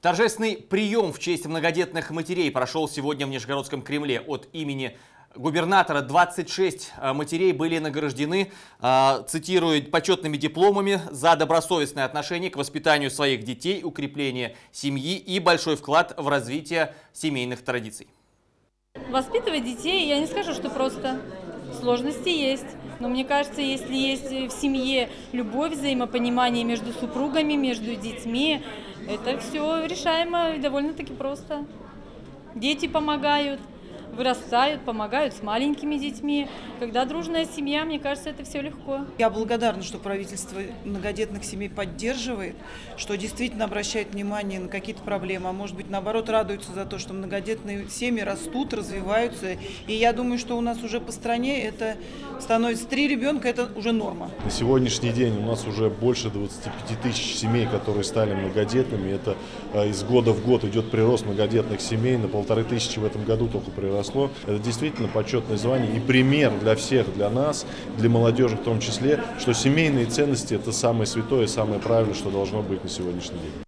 Торжественный прием в честь многодетных матерей прошел сегодня в Нижегородском Кремле. От имени губернатора 26 матерей были награждены, цитирую, почетными дипломами за добросовестное отношение к воспитанию своих детей, укрепление семьи и большой вклад в развитие семейных традиций. Воспитывать детей, я не скажу, что просто. Сложности есть. Но мне кажется, если есть в семье любовь, взаимопонимание между супругами, между детьми, это все решаемо и довольно-таки просто. Дети помогают, вырастают, помогают с маленькими детьми. Когда дружная семья, мне кажется, это все легко. Я благодарна, что правительство многодетных семей поддерживает, что действительно обращает внимание на какие-то проблемы, а может быть, наоборот, радуется за то, что многодетные семьи растут, развиваются. И я думаю, что у нас уже по стране это становится 3 ребенка, это уже норма. На сегодняшний день у нас уже больше 25 тысяч семей, которые стали многодетными. Это из года в год идет прирост многодетных семей, на 1500 в этом году только приросло. Это действительно почетное звание и пример для всех, для нас, для молодежи в том числе, что семейные ценности – это самое святое, самое правильное, что должно быть на сегодняшний день.